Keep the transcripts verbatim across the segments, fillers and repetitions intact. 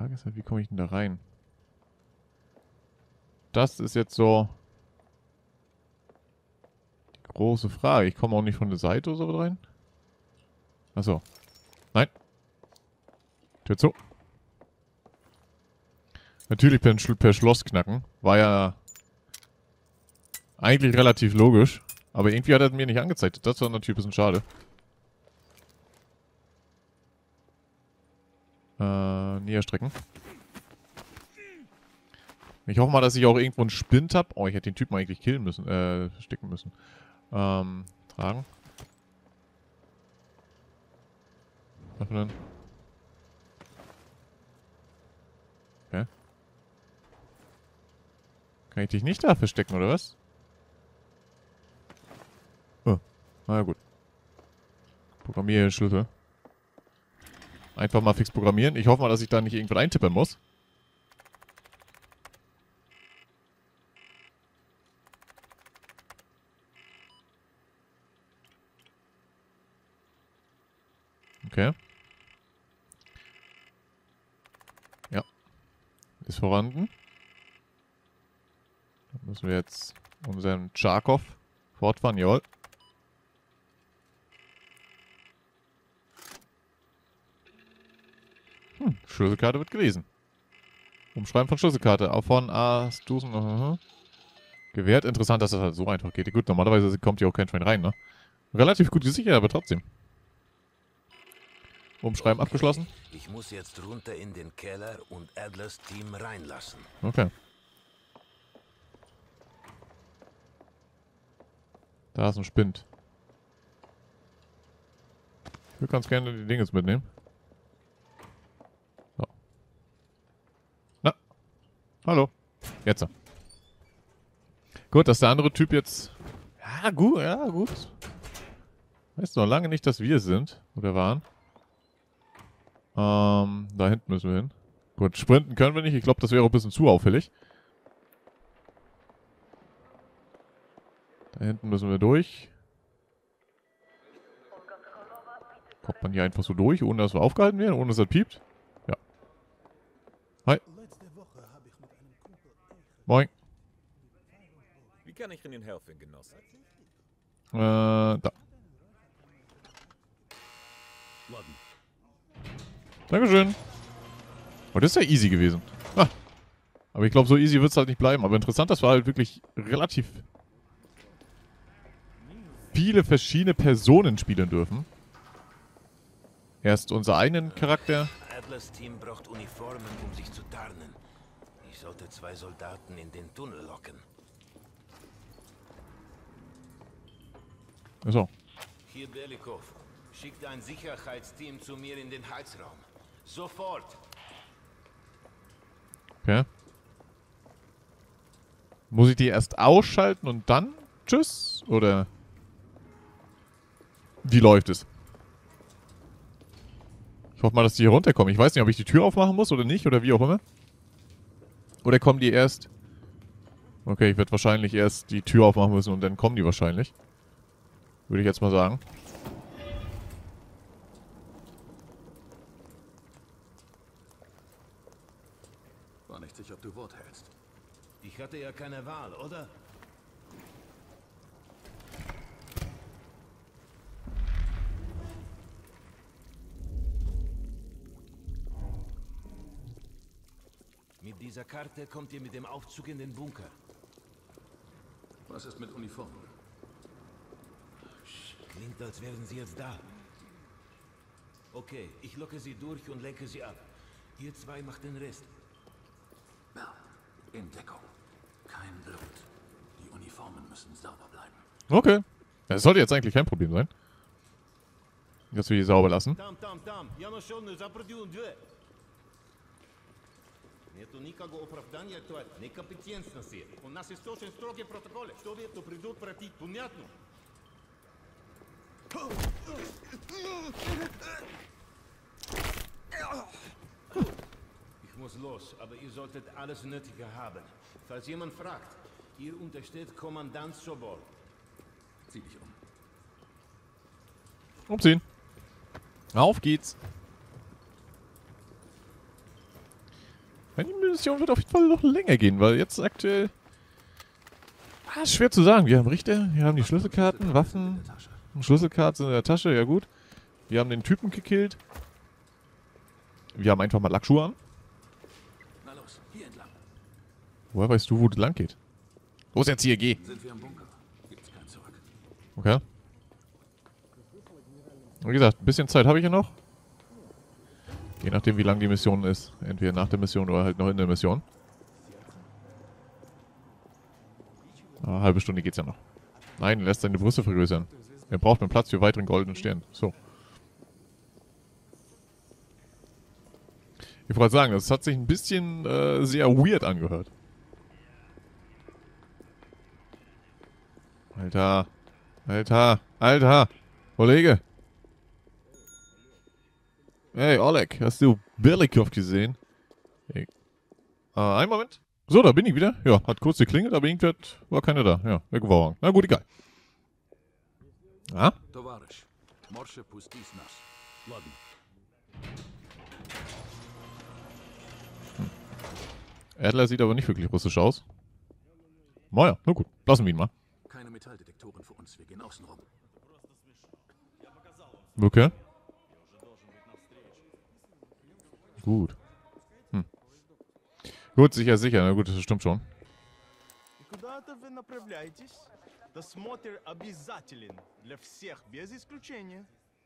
Frage ist halt, wie komme ich denn da rein? Das ist jetzt so die große Frage. Ich komme auch nicht von der Seite oder so rein. Achso. Nein. Tür zu. Natürlich per, per Schloss knacken. War ja eigentlich relativ logisch. Aber irgendwie hat er mir nicht angezeigt. Das war natürlich ein bisschen schade. Äh, näher strecken. Ich hoffe mal, dass ich auch irgendwo einen Spind habe. Oh, ich hätte den Typen eigentlich killen müssen. Äh, stecken müssen. Ähm, tragen. Was denn? Okay. Kann ich dich nicht da verstecken, oder was? Oh, na gut. Programmiere Schlüssel. Einfach mal fix programmieren. Ich hoffe mal, dass ich da nicht irgendwas eintippen muss. Okay. Ja. Ist vorhanden. Dann müssen wir jetzt unseren Charkov fortfahren. Jawohl. Hm, Schlüsselkarte wird gelesen. Umschreiben von Schlüsselkarte. Auch von Astusen. Uh-huh. Gewährt. Interessant, dass das halt so einfach geht. Gut, normalerweise kommt hier auch kein Schwein rein, ne? Relativ gut gesichert, aber trotzdem. Umschreiben Okay. abgeschlossen. Ich muss jetzt runter in den Keller und Adlers Team reinlassen. Okay. Da ist ein Spind. Ich würde ganz gerne die Dinge jetzt mitnehmen. So. Na. Hallo. Jetzt. Gut, dass der andere Typ jetzt... Ja, gut, ja, gut. Heißt noch lange nicht, dass wir es sind. Oder waren. Ähm, da hinten müssen wir hin. Gut, sprinten können wir nicht. Ich glaube, das wäre ein bisschen zu auffällig. Da hinten müssen wir durch. Kommt man hier einfach so durch, ohne dass wir aufgehalten werden, ohne dass er piept? Ja. Hi. Moin. Wie kann ich Ihnen helfen, Genosse? Äh, da. Dankeschön. Oh, das ist ja easy gewesen. Ah. Aber ich glaube, so easy wird es halt nicht bleiben. Aber interessant, dass wir halt wirklich relativ viele verschiedene Personen spielen dürfen. Erst unser eigenen Charakter. Adlers Team braucht Uniformen, um sich zu tarnen. Ich sollte zwei Soldaten in den Tunnel locken. Achso. Hier Belikov. Schickt ein Sicherheitsteam zu mir in den Heizraum. Sofort! Okay. Muss ich die erst ausschalten und dann tschüss? Oder wie läuft es? Ich hoffe mal, dass die hier runterkommen. Ich weiß nicht, ob ich die Tür aufmachen muss oder nicht, oder wie auch immer. Oder kommen die erst... Okay, ich werde wahrscheinlich erst die Tür aufmachen müssen und dann kommen die wahrscheinlich. Würde ich jetzt mal sagen. War nicht sicher, ob du Wort hältst. Ich hatte ja keine Wahl, oder? Mit dieser Karte kommt ihr mit dem Aufzug in den Bunker. Was ist mit Uniformen? Klingt, als wären sie jetzt da. Okay, ich locke sie durch und lenke sie ab. Ihr zwei macht den Rest. Ja, in Deckung. Kein Blut. Die Uniformen müssen sauber bleiben. Okay. Das sollte jetzt eigentlich kein Problem sein. Dass wir die sauber lassen. Там, там, там. Я нашел незапределенную. Нету никакого оправдания той некомпетентности. У нас есть очень строгие протоколы. Что вы это предотвратить? Понятно? Ich muss los, aber ihr solltet alles Nötige haben. Falls jemand fragt, ihr untersteht Kommandant Sobol. Zieh dich um. Umziehen. Auf geht's. Die Mission wird auf jeden Fall noch länger gehen, weil jetzt aktuell... Ah, ist schwer zu sagen. Wir haben Richter, wir haben die Schlüsselkarten, Waffen, Schlüsselkarten in der Tasche, ja gut. Wir haben den Typen gekillt. Wir haben einfach mal Lackschuhe an. Na los, hier entlang. Woher weißt du, wo das lang geht? Los jetzt hier, geh. Sind wir im Bunker? Gibt's kein Zurück. Okay. Wie gesagt, ein bisschen Zeit habe ich ja noch. Je nachdem, wie lang die Mission ist. Entweder nach der Mission oder halt noch in der Mission. Ah, eine halbe Stunde geht's ja noch. Nein, er lässt seine Brüste vergrößern. Er braucht einen Platz für weiteren goldenen Stern. So. Ich wollte sagen, das hat sich ein bisschen äh, sehr weird angehört. Alter. Alter. Alter. Kollege. Hey, Oleg. Hast du Berlikov gesehen? Hey. Äh, einen Moment. So, da bin ich wieder. Ja, hat kurz geklingelt, aber irgendwas war keiner da. Ja, weggeworfen. Na gut, egal. Ah? Товарищ, Morsche пустись нас. Ладно. Adler sieht aber nicht wirklich russisch aus. Naja, na gut. Lassen wir ihn mal. Keine Metalldetektoren für uns, wir gehen außen rum. Okay. Gut. Hm. Gut, sicher, sicher. Na gut, das stimmt schon. Куда-то вы направляетесь? Досмотр обязателен для всех, без исключения.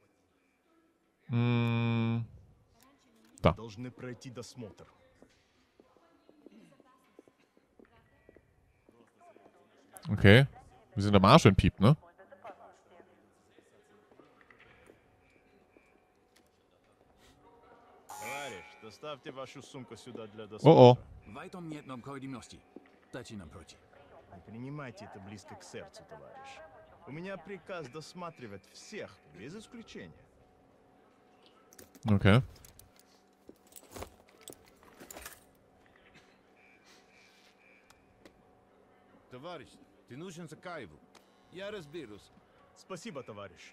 Hm. Da. Должны пройти досмотр. Okay. Wir sind am Arsch entpiept, ne? Товарищ, доставьте вашу сумку сюда для Oh досмотра. oh. Weiter nie neobходимости. Дайте нам пройти. Не принимайте это близко к сердцу, товарищ. У меня приказ досматривать всех, без исключения. Okay. Товарищ, ты нужен Закаеву. Я разберусь. Спасибо, товарищ.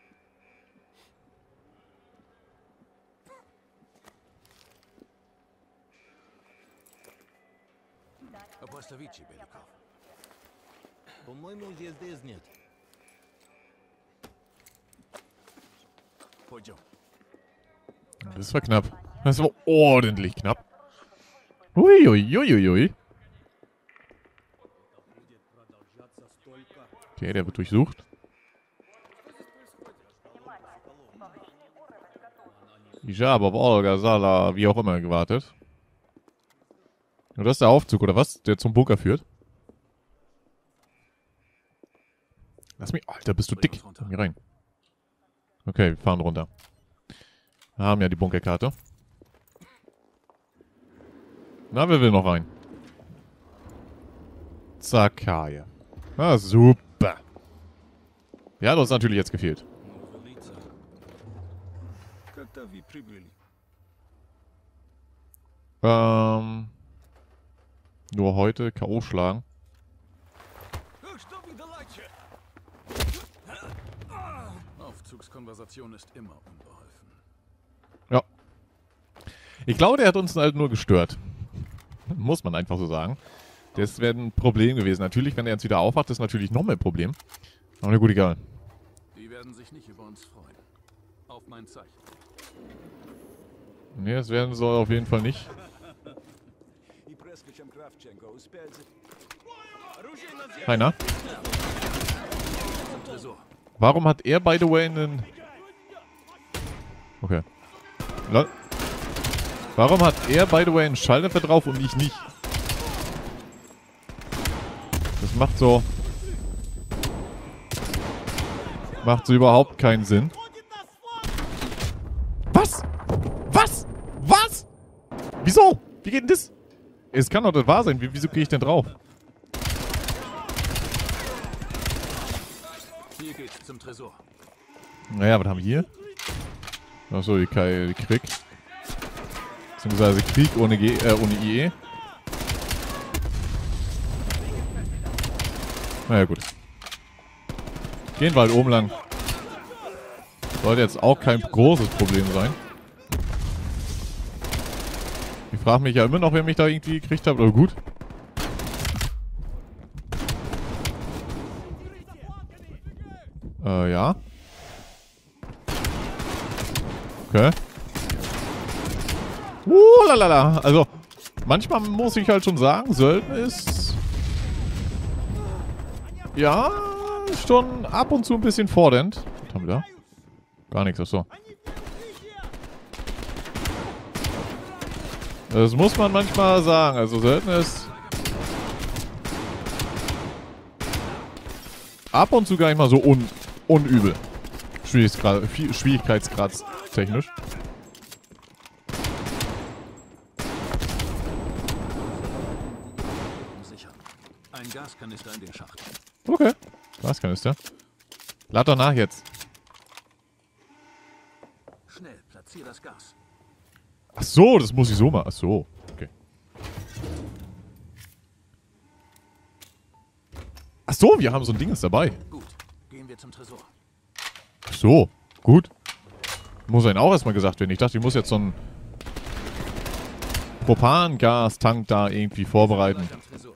Остановите, Беликов. По-моему, здесь здесь нет. Пойдем. Das war knapp. Das war ordentlich knapp. Uiuiuiui. Okay, der wird durchsucht. Ich habe auf Olga, Sala, wie auch immer gewartet. Und das ist der Aufzug, oder was? Der zum Bunker führt. Lass mich... Alter, bist du dick. Komm hier rein. Okay, wir fahren runter. Wir haben ja die Bunkerkarte. Na, wer will noch rein? Zakaje. Ah, super. Ja, du hast natürlich jetzt gefehlt. Как-то вы прибыли. Ähm... Nur heute K O schlagen. Aufzugskonversation ist immer unbeholfen. Ja. Ich glaube, der hat uns halt nur gestört. Muss man einfach so sagen. Das wäre ein Problem gewesen. Natürlich, wenn er jetzt wieder aufwacht, ist natürlich noch mehr ein Problem. Aber na gut, egal. Die werden sich nicht über uns freuen. Auf mein Zeichen. Ne, das werden sie auf jeden Fall nicht. Keiner. Warum hat er, by the way, einen... Okay. Lol. Warum hat er, by the way, einen Schallneffe drauf und ich nicht? Das macht so... Macht so überhaupt keinen Sinn. Was? Was? Was? Wieso? Wie geht denn das? Es kann doch nicht wahr sein. Wie, wieso gehe ich denn drauf? Hier geht's zum Tresor. Naja, was haben wir hier? Achso, die, die Krieg. Beziehungsweise Krieg ohne, G äh, ohne I E. Naja, gut. Gehen wir halt oben lang. Sollte jetzt auch kein großes Problem sein. Ich frage mich ja immer noch, wer mich da irgendwie gekriegt hat, aber gut. Äh, ja. Okay. Uh, lalala. Also, manchmal muss ich halt schon sagen, Söldner ist... Ja, schon ab und zu ein bisschen fordernd. Was haben wir da? Gar nichts, achso. Das muss man manchmal sagen. Also, Söldner ist... ab und zu gar nicht mal so un unübel. Schwierigkeitsgrad, Schwierigkeitsgrad technisch. Sicher. Ein Gaskanister in den Schacht. Okay. Gaskanister. Lad doch nach jetzt. Schnell, platzier das Gas. Ach so, das muss ich so machen. Ach so. Okay. Ach so, wir haben so ein Ding ist dabei. Gut, gehen wir zum Tresor. Ach so, gut. Muss einem auch erstmal gesagt werden. Ich dachte, ich muss jetzt so einen Propangastank da irgendwie vorbereiten. Am Tresor.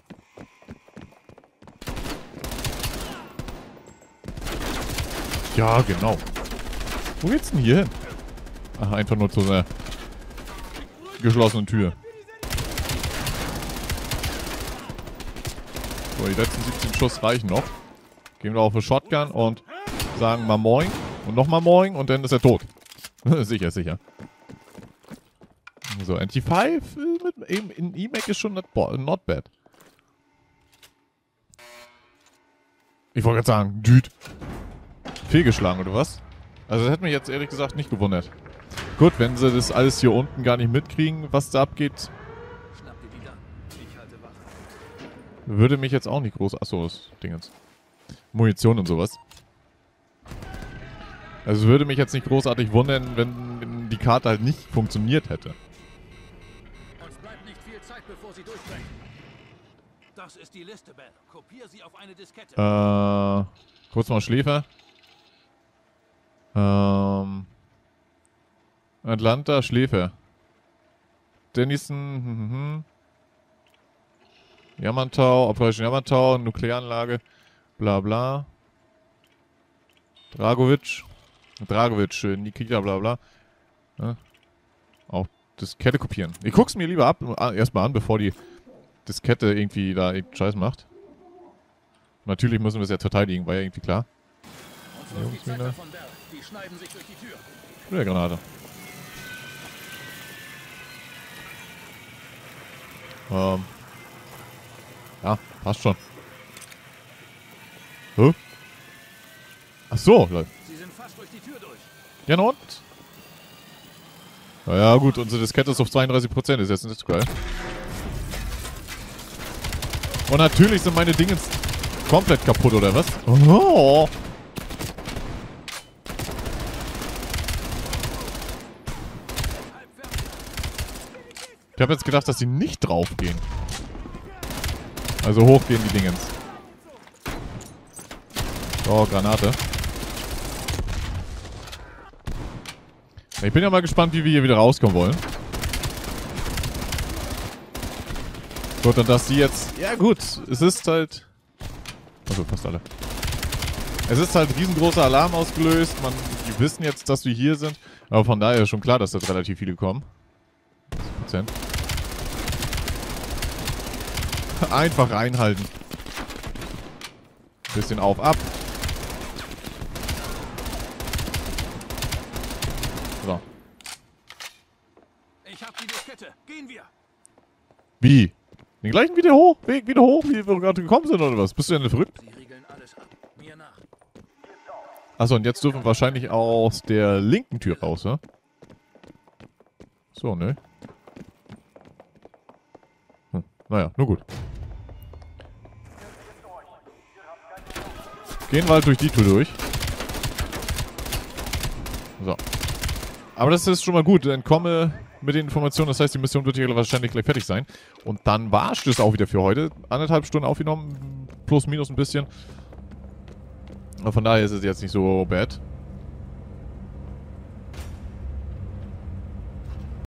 Ja, genau. Wo geht's denn hier hin? Ach, einfach nur zu einer geschlossenen Tür. So, die letzten siebzehn Schuss reichen noch. Gehen wir auf eine Shotgun und sagen mal Moin. Und nochmal Moin und dann ist er tot. Sicher, sicher. So, M T fünf mit, in, in E M A C ist schon not, not bad. Ich wollte gerade sagen, Dude. Fehlgeschlagen, oder was? Also das hätte mich jetzt ehrlich gesagt nicht gewundert. Gut, wenn sie das alles hier unten gar nicht mitkriegen, was da abgeht, Schnapp dir die dann. Ich halte Wache. würde mich jetzt auch nicht groß... Achso, das Ding jetzt. Munition und sowas. Also würde mich jetzt nicht großartig wundern, wenn die Karte halt nicht funktioniert hätte. Uns bleibt nicht viel Zeit, bevor sie durchbrechen. Das ist die Liste, Bell. Kopier sie auf eine Diskette. Äh, kurz mal Schläfer. Ähm, Atlanta, Schläfer. Dennison, hm, hm, hm. Yamantau, Operation Yamantau, Nuklearanlage, bla bla. Dragovic. Dragovic, Nikita, bla bla. Ja. Auch Diskette kopieren. Ich guck's mir lieber ab, erstmal an, bevor die Diskette irgendwie da irgendeinen Scheiß macht. Natürlich müssen wir es jetzt verteidigen, war ja irgendwie klar. Jungsmine. Die schneiden sich durch die Tür. Sprühergranate. Ähm. Ja, passt schon. Hä? Ach so, Leute. Sie sind fast durch die Tür durch. Ja, und? Naja, gut, unsere Diskette ist auf zweiunddreißig Prozent, ist jetzt nicht so geil. Und natürlich sind meine Dinge komplett kaputt, oder was? Oh. Ich habe jetzt gedacht, dass sie nicht draufgehen. Also hochgehen die Dingens. So, Granate. Ich bin ja mal gespannt, wie wir hier wieder rauskommen wollen. Gut, und dass die jetzt... Ja gut, es ist halt... Also fast alle. Es ist halt riesengroßer Alarm ausgelöst. Man, die wissen jetzt, dass wir hier sind. Aber von daher ist schon klar, dass jetzt relativ viele kommen. zwanzig Prozent. Einfach reinhalten. Bisschen auf, ab. So. Ich hab die Diskette. Gehen wir. Wie? Den gleichen wieder hoch? Weg wieder hoch, wie wir gerade gekommen sind, oder was? Bist du denn verrückt? Sie riegeln alles ab. Mir nach. Achso, und jetzt dürfen wir wahrscheinlich aus der linken Tür raus, ne? So, ne? Hm, naja, nur gut. Gehen wir halt durch die Tür durch. So. Aber das ist schon mal gut. Entkomme mit den Informationen. Das heißt, die Mission wird hier wahrscheinlich gleich fertig sein. Und dann war es das auch wieder für heute. Anderthalb Stunden aufgenommen. Plus, minus ein bisschen. Aber von daher ist es jetzt nicht so bad.